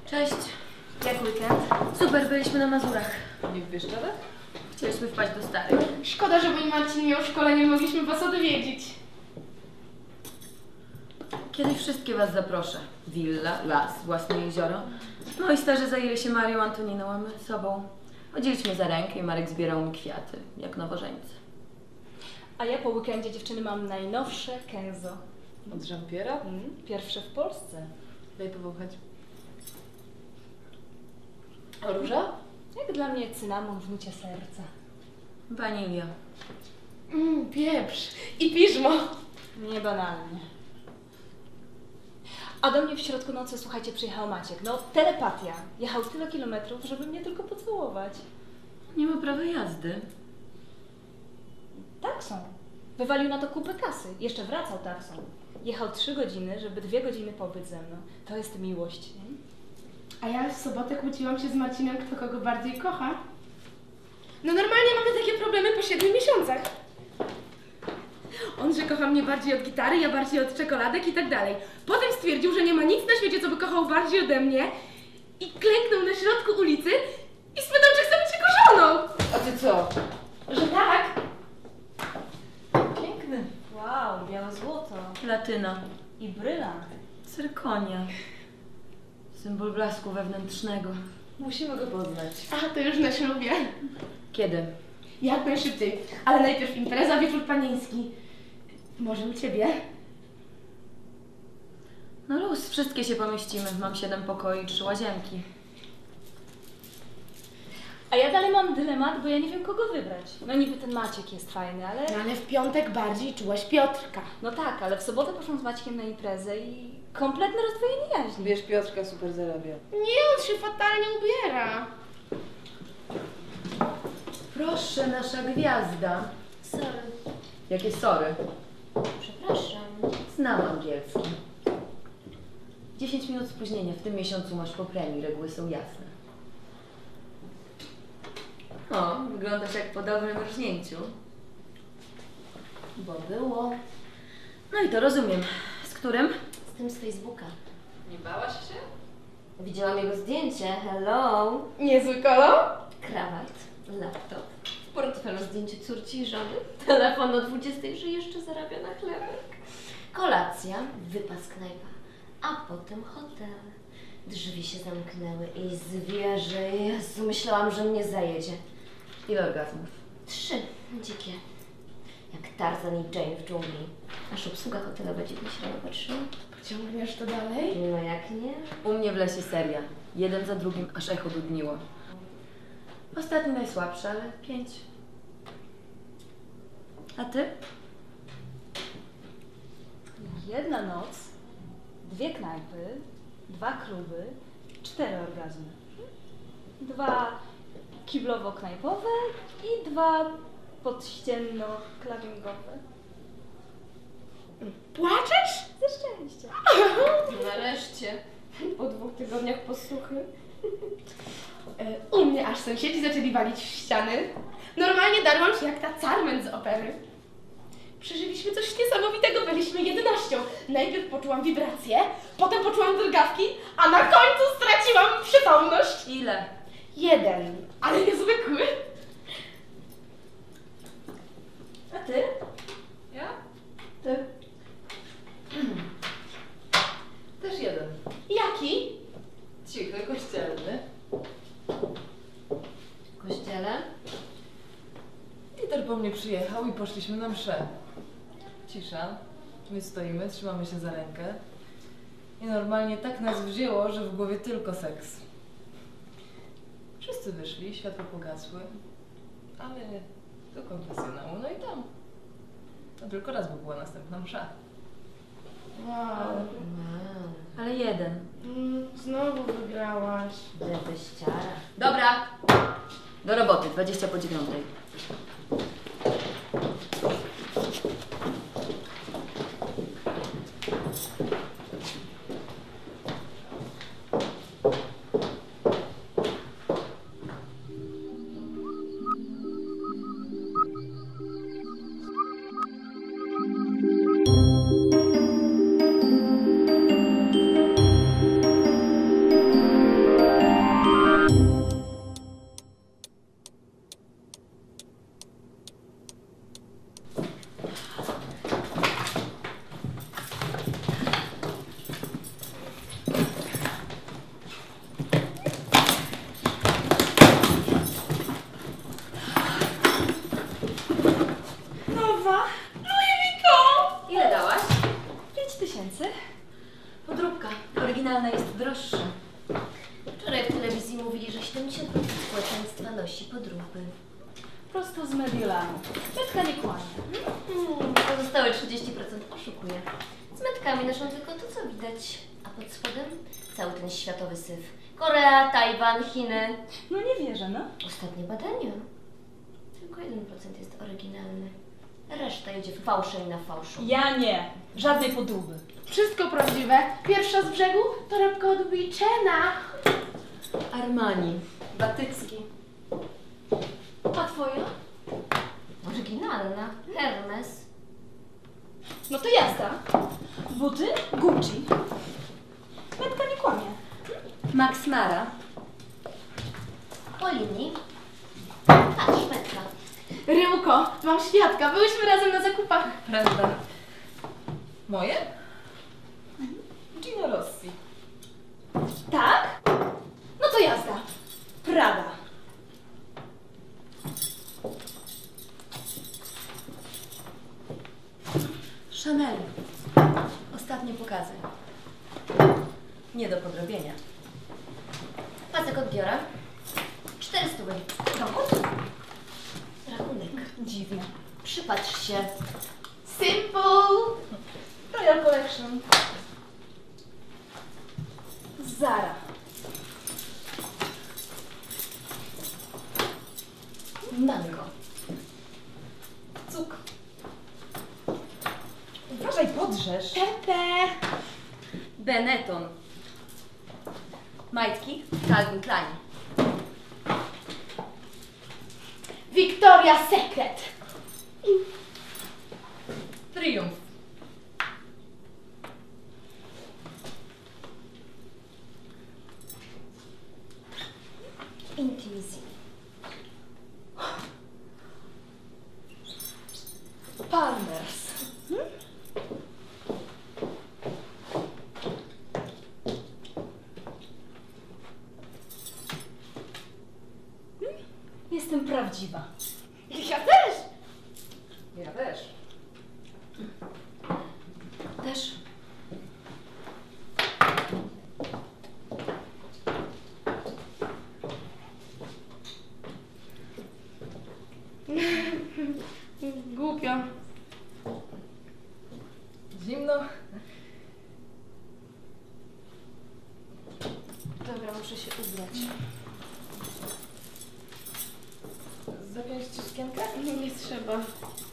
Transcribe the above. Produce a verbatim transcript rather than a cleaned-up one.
Cześć. Jak weekend? Super, byliśmy na Mazurach. Nie w Bieszczadach? Chcieliśmy wpaść do starych. Szkoda, że mój Marcin miał w szkole, nie mogliśmy was odwiedzić. Kiedyś wszystkie was zaproszę. Willa, las, własne jezioro. No i starzy zajęli się Marią Antoniną, a my sobą. Chodziliśmy za rękę i Marek zbierał mi kwiaty, jak nowożeńcy. A ja po weekendzie dziewczyny mam najnowsze Kenzo. Od Żampiera? Mm, pierwsze w Polsce. Daj powąchać. A róża? Jak dla mnie cynamon w nucie serca. Wanilia. Mmm, pieprz. I piżmo. Nie banalnie. A do mnie w środku nocy, słuchajcie, przyjechał Maciek. No, telepatia. Jechał tyle kilometrów, żeby mnie tylko pocałować. Nie ma prawa jazdy. Taksą. Wywalił na to kupę kasy. Jeszcze wracał taksą. Jechał trzy godziny, żeby dwie godziny pobyć ze mną. To jest miłość, nie? A ja w sobotę kłóciłam się z Marcinem, kto kogo bardziej kocha. No normalnie mamy takie problemy po siedmiu miesiącach. On, że kocha mnie bardziej od gitary, ja bardziej od czekoladek i tak dalej. Potem stwierdził, że nie ma nic na świecie, co by kochał bardziej ode mnie i klęknął na środku ulicy i spytał, czy chce być jego żoną. A ty co? Że tak? Piękny. Wow, białe złoto. Platyna. I brylant. Cyrkonia. Symbol blasku wewnętrznego. Musimy go poznać. A, to już na ślubie. Kiedy? Jak najszybciej. Ale najpierw impreza, wieczór panieński. Może u ciebie? No luz, wszystkie się pomieścimy. Mam siedem pokoi i trzy łazienki. A ja dalej mam dylemat, bo ja nie wiem, kogo wybrać. No niby ten Maciek jest fajny, ale... No ale w piątek bardziej czułaś Piotrka. No tak, ale w sobotę poszłam z Maćkiem na imprezę i kompletne rozdwojenie jaźni. Wiesz, Piotrka super zarabia. Nie, on się fatalnie ubiera. Proszę, nasza gwiazda. Sorry. Jakie sory? Przepraszam. Znam angielski. dziesięć minut spóźnienia. W tym miesiącu masz po premii. Reguły są jasne. O, wyglądasz jak po dobrym rżnięciu. Bo było. No i to rozumiem. Z którym? Z tym z Facebooka. Nie bałaś się? Widziałam jego zdjęcie. Hello. Niezły kolor? Krawat, laptop, w portfelu zdjęcie córci i żony, telefon o dwudziestej, że jeszcze zarabia na chlebek. Kolacja, wypas knajpa, a potem hotel. Drzwi się zamknęły i zwierzę, Jezu, myślałam, że mnie zajedzie. Ile orgazmów? Trzy, dzikie. Jak Tarzan i Jane w dżungli. Aż obsługa hotelowa dziwnie się na to patrzyła. Pociągniesz to dalej? No jak nie? U mnie w lesie seria. Jeden za drugim, aż echo dudniło. Ostatni najsłabszy, ale pięć. A ty? Jedna noc, dwie knajpy, dwa kluby, cztery orgazmy. Dwa kiblowo-knajpowe i dwa podścienno-klawingowe. Płaczesz? Ze szczęścia. Nareszcie. Po dwóch tygodniach posłuchy. E, U mnie aż sąsiedzi zaczęli walić w ściany. Normalnie darłam się jak ta Carmen z opery. Przeżyliśmy coś niesamowitego, byliśmy jedenaścią. Najpierw poczułam wibrację, potem poczułam drgawki, a na końcu straciłam przytomność. Ile? Jeden, ale niezwykły. A ty? Ja? Ty? Też jeden. Jaki? Cichy, kościelny. W kościele? Peter po mnie przyjechał i poszliśmy na mszę. Cisza. My stoimy, trzymamy się za rękę. I normalnie tak nas wzięło, że w głowie tylko seks. Wszyscy wyszli, światła pogasły. Ale do konfesjonału, no i tam. To tylko raz by była następna msza. Wow. Wow. Ale jeden. Mm, znowu wygrałaś. Debeściara. Dobra. Do roboty, dwadzieścia po dziewiątej. Podróbka. Oryginalna jest droższa. Wczoraj w telewizji mówili, że siedemdziesiąt procent społeczeństwa nosi podróby. Prosto z Mediolanu. Metka nie kłamie. Hmm, pozostałe trzydzieści procent oszukuje. Z metkami noszą tylko to, co widać, a pod spodem cały ten światowy syf. Korea, Tajwan, Chiny. No nie wierzę, no. Ostatnie badania. Tylko jeden procent jest oryginalny. Reszta idzie w fałsze i na fałszu. Ja nie. Żadnej podróby. Wszystko prawdziwe. Pierwsza z brzegu, torebka od Wichena. Armani. Batycki. A twoja? Oryginalna. Hermes. No to jazda. Buty? Gucci. Metka nie kłamie. Max Mara. Polini. Patrz, metka. Ryłko, mam świadka. Byłyśmy razem na zakupach. Prawda. Moje? Gino Rossi. Tak? No to jazda. Prada. Chanel. Ostatnie pokazy. Nie do podrobienia. Pasek od Diora. Cztery stówy. Dochód? Rachunek. Dziwne. Przypatrz się. Simple. Royal Collection. Zara. Mango. Cuk. Uważaj, podrzesz. Pepe. Benetton. Majtki. Calvin Klein. Victoria's Secret. Triumf. Intimacy. Palmers. Jestem prawdziwa. Ja też. Ja też. Też. Głupio. Zimno. Dobra, muszę się ubrać. Zapiąć ci sukienkę? Nie trzeba.